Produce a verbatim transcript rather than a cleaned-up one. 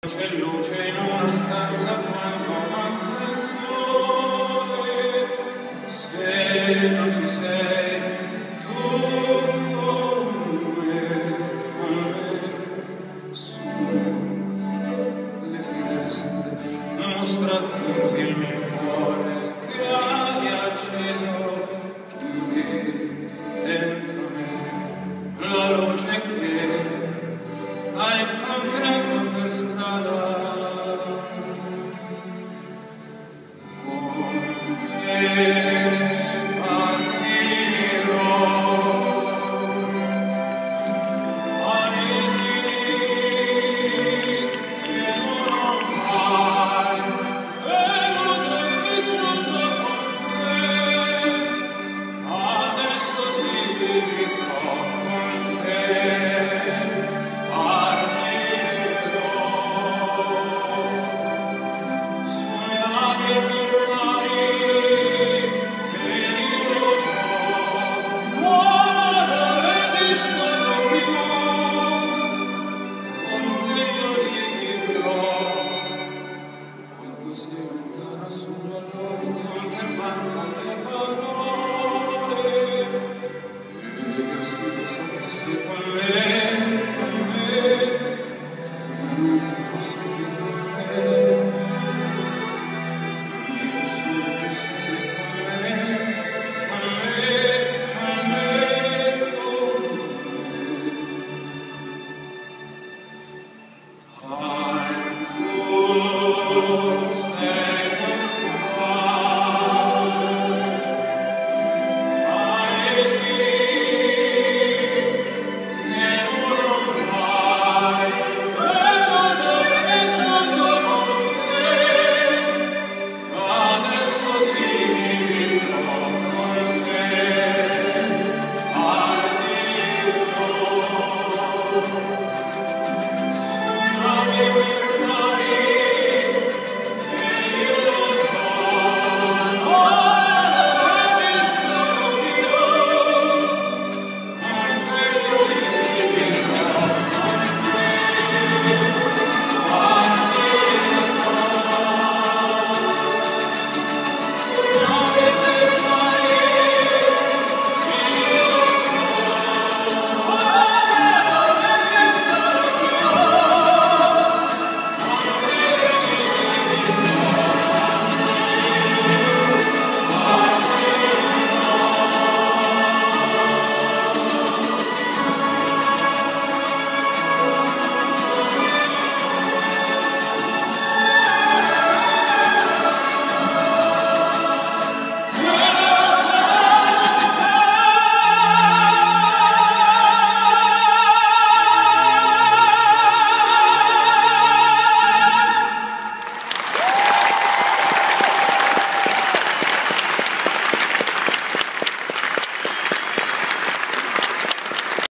C'è luce in una stanza quando manca il sole, se non ci sei tu con me, con me, su le finestre, mostra a tutti il mio cuore che hai acceso, chiudi dentro me la luce che hai incontrato per strada. Con te partirò, paesi che non ho mai veduto e vissuto con te, adesso si vivrò con te. Sei con me, con me, tornando sempre.